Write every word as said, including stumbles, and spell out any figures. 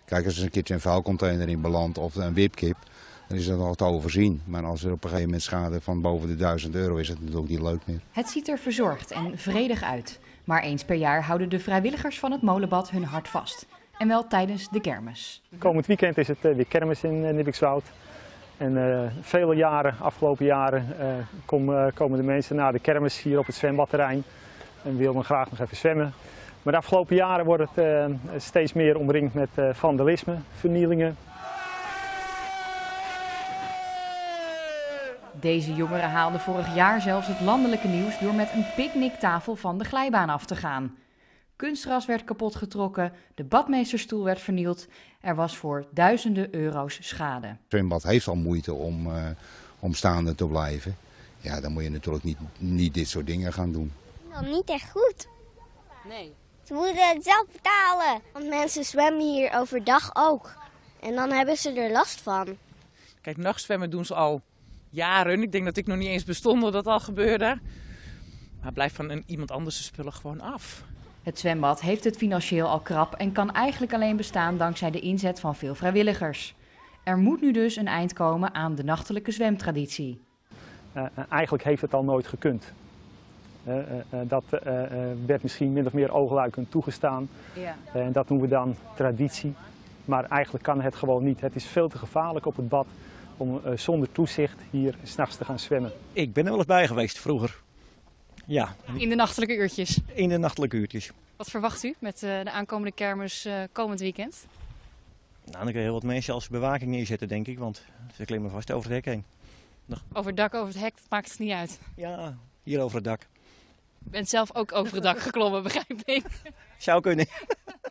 Kijk, als er een keertje een vuilcontainer in belandt of een wipkip, dan is dat nog te overzien. Maar als er op een gegeven moment schade van boven de duizend euro is, is het natuurlijk niet leuk meer. Het ziet er verzorgd en vredig uit. Maar eens per jaar houden de vrijwilligers van het molenbad hun hart vast. En wel tijdens de kermis. Komend weekend is het weer kermis in Nibbikswoud. En uh, vele jaren, afgelopen jaren, uh, kom, uh, komen de mensen naar de kermis hier op het zwembadterrein. En wilden graag nog even zwemmen. Maar de afgelopen jaren wordt het uh, steeds meer omringd met uh, vandalisme, vernielingen. Deze jongeren haalden vorig jaar zelfs het landelijke nieuws door met een picknicktafel van de glijbaan af te gaan. Kunstgras werd kapotgetrokken, de badmeesterstoel werd vernield. Er was voor duizenden euro's schade. Het zwembad heeft al moeite om, uh, om staande te blijven. Ja, dan moet je natuurlijk niet, niet dit soort dingen gaan doen. Nou, niet echt goed. Nee. Ze moeten het zelf betalen. Want mensen zwemmen hier overdag ook. En dan hebben ze er last van. Kijk, nachtzwemmen doen ze al jaren. Ik denk dat ik nog niet eens bestond dat dat al gebeurde. Maar blijf van een, iemand anders de spullen gewoon af. Het zwembad heeft het financieel al krap en kan eigenlijk alleen bestaan dankzij de inzet van veel vrijwilligers. Er moet nu dus een eind komen aan de nachtelijke zwemtraditie. Uh, eigenlijk heeft het al nooit gekund. Uh, uh, uh, dat uh, uh, werd misschien min of meer oogluikend toegestaan. Ja. Uh, en dat noemen we dan traditie. Maar eigenlijk kan het gewoon niet. Het is veel te gevaarlijk op het bad om uh, zonder toezicht hier 's nachts te gaan zwemmen. Ik ben er wel eens bij geweest vroeger. Ja. In de nachtelijke uurtjes? In de nachtelijke uurtjes. Wat verwacht u met uh, de aankomende kermis uh, komend weekend? Nou, dan kun je heel wat mensen als bewaking neerzetten, denk ik, want ze klimmen vast over het hek heen. Nog... Over het dak, over het hek, dat maakt het niet uit. Ja, hier over het dak. U bent zelf ook over het dak geklommen, begrijp ik. Zou kunnen.